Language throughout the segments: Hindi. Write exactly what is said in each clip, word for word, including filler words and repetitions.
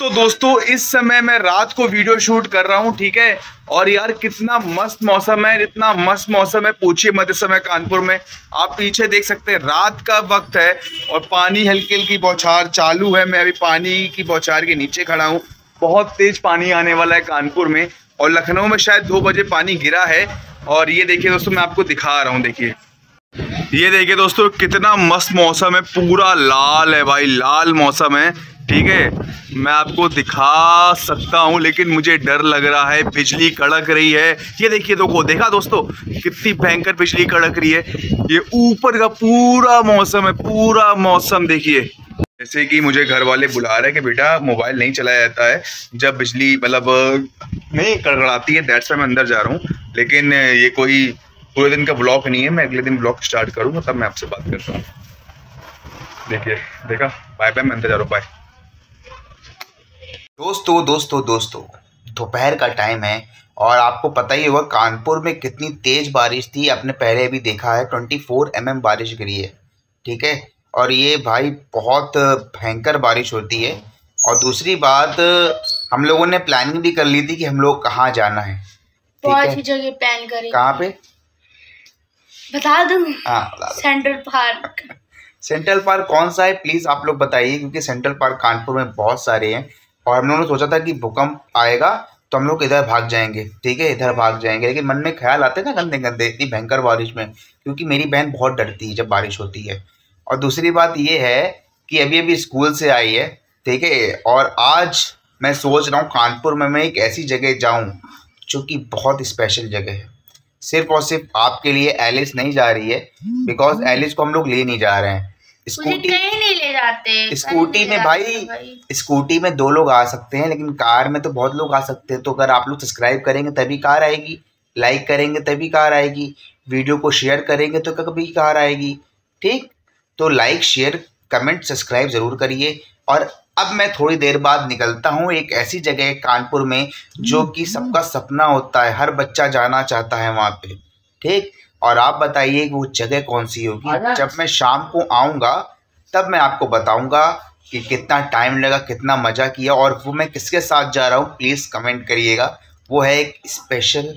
तो दोस्तों इस समय मैं रात को वीडियो शूट कर रहा हूँ, ठीक है। और यार कितना मस्त मौसम है, इतना मस्त मौसम है पूछिए मत। इस समय कानपुर में आप पीछे देख सकते हैं रात का वक्त है और पानी हल्की हल्की बौछार चालू है। मैं अभी पानी की बौछार के नीचे खड़ा हूँ। बहुत तेज पानी आने वाला है कानपुर में और लखनऊ में शायद दो बजे पानी गिरा है। और ये देखिए दोस्तों मैं आपको दिखा रहा हूँ, देखिए ये देखिए दोस्तों कितना मस्त मौसम है, पूरा लाल है भाई, लाल मौसम है, ठीक है। मैं आपको दिखा सकता हूँ लेकिन मुझे डर लग रहा है, बिजली कड़क रही है। ये देखिए देखो, देखा दोस्तों कितनी भयंकर बिजली कड़क रही है। ये ऊपर का पूरा मौसम है, पूरा मौसम देखिए। जैसे कि मुझे घर वाले बुला रहे हैं कि बेटा मोबाइल नहीं चलाया जाता है जब बिजली मतलब नहीं कड़कड़ाती है, दैट्स वाई मैं अंदर जा रहा हूँ। लेकिन ये कोई पूरे दिन का ब्लॉग नहीं है, मैं अगले दिन ब्लॉग स्टार्ट करूँगा तब मैं आपसे बात करता हूँ। देखिए देखा, बाय बाय, मैं अंदर जा रहा हूँ, बाय। दोस्तों दोस्तों दोस्तों दोपहर का टाइम है और आपको पता ही होगा कानपुर में कितनी तेज बारिश थी। आपने पहले भी देखा है चौबीस एम एम बारिश गिरी है, ठीक है। और ये भाई बहुत भयंकर बारिश होती है। और दूसरी बात, हम लोगों ने प्लानिंग भी कर ली थी कि हम लोग कहाँ जाना है, बहुत ही जगह प्लान करें। कहाँ पे बता दूं? हाँ, सेंट्रल पार्क। सेंट्रल पार्क कौन सा है प्लीज आप लोग बताइए, क्योंकि सेंट्रल पार्क कानपुर में बहुत सारे हैं और हम लोगों ने सोचा था कि भूकंप आएगा तो हम लोग इधर भाग जाएंगे, ठीक है, इधर भाग जाएंगे। लेकिन मन में ख्याल आते हैं ना गंदे गंदे इतनी भयंकर बारिश में, क्योंकि मेरी बहन बहुत डरती है जब बारिश होती है। और दूसरी बात ये है कि अभी अभी स्कूल से आई है, ठीक है। और आज मैं सोच रहा हूँ कानपुर में मैं एक ऐसी जगह जाऊँ जो कि बहुत स्पेशल जगह है। सिर्फ और सिर्फ आपके लिए एलिस नहीं जा रही है, बिकॉज एलिस को हम लोग ले नहीं जा रहे हैं। स्कूटी कहीं नहीं ले जाते। स्कूटी में भाई, स्कूटी में दो लोग आ सकते हैं लेकिन कार में तो बहुत लोग आ सकते हैं। तो अगर आप लोग सब्सक्राइब करेंगे तभी कार आएगी, लाइक करेंगे तभी कार आएगी, वीडियो को शेयर करेंगे तो कभी कार आएगी, ठीक। तो लाइक शेयर कमेंट सब्सक्राइब ज़रूर करिए। और अब मैं थोड़ी देर बाद निकलता हूँ एक ऐसी जगह कानपुर में जो कि सबका सपना होता है, हर बच्चा जाना चाहता है वहाँ पे, ठीक। और आप बताइए कि वो जगह कौन सी होगी। जब मैं शाम को आऊँगा तब मैं आपको बताऊँगा कि कितना टाइम लगा, कितना मज़ा किया और वो मैं किसके साथ जा रहा हूँ, प्लीज़ कमेंट करिएगा। वो है एक स्पेशल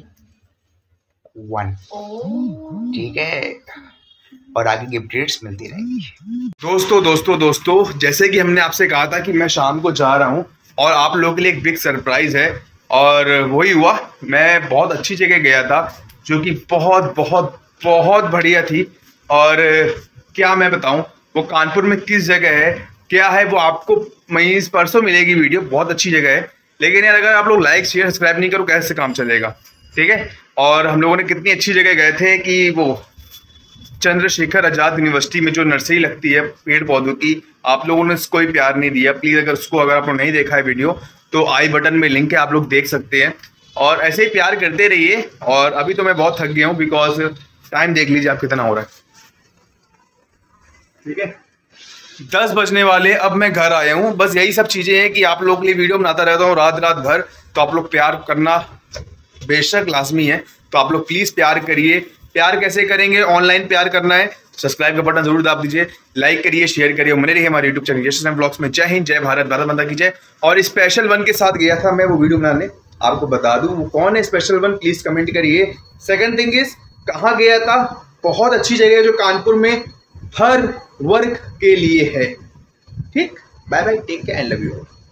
वन, ठीक है। और आगे की अपडेट्स मिलती रहेंगी। दोस्तों दोस्तों दोस्तों जैसे कि हमने आपसे कहा था कि मैं शाम को जा रहा हूँ और आप लोगों के लिए एक बिग सरप्राइज़ है और वही हुआ। मैं बहुत अच्छी जगह गया था जो कि बहुत बहुत बहुत बढ़िया थी। और क्या मैं बताऊं वो कानपुर में किस जगह है, क्या है, वो आपको मई परसों मिलेगी वीडियो। बहुत अच्छी जगह है लेकिन यार अगर आप लोग लाइक शेयर सब्सक्राइब नहीं करो कैसे काम चलेगा, ठीक है। और हम लोगों ने कितनी अच्छी जगह गए थे कि वो चंद्रशेखर आजाद यूनिवर्सिटी में जो नर्सरी लगती है पेड़ पौधों की, आप लोगों ने कोई प्यार नहीं दिया। प्लीज़ अगर उसको अगर आप लोग नहीं देखा है वीडियो तो आई बटन में लिंक है, आप लोग देख सकते हैं। और ऐसे ही प्यार करते रहिए। और अभी तो मैं बहुत थक गया हूँ बिकॉज टाइम देख लीजिए आप कितना हो रहा है, ठीक है, दस बजने वाले। अब मैं घर आया हूँ। बस यही सब चीज़ें हैं कि आप लोगों के लिए वीडियो बनाता रहता हूँ रात रात भर। तो आप लोग प्यार करना बेशक लाजमी है, तो आप लोग प्लीज़ प्यार करिए। प्यार कैसे करेंगे, ऑनलाइन प्यार करना है, सब्सक्राइब का बटन जरूर दाब दीजिए, लाइक करिए, शेयर करिए, बने रहिए हमारे यूट्यूब चैनल यश ब्लॉग्स में। जय हिंद, जय भारत, भारत माता की जय। और स्पेशल वन के साथ गया था मैं वो वीडियो बनाने, आपको बता दूं वो कौन है स्पेशल वन, प्लीज कमेंट करिए। सेकंड थिंग इज कहाँ गया था, बहुत अच्छी जगह है जो कानपुर में हर वर्ग के लिए है, ठीक। Bye bye, take care and love you.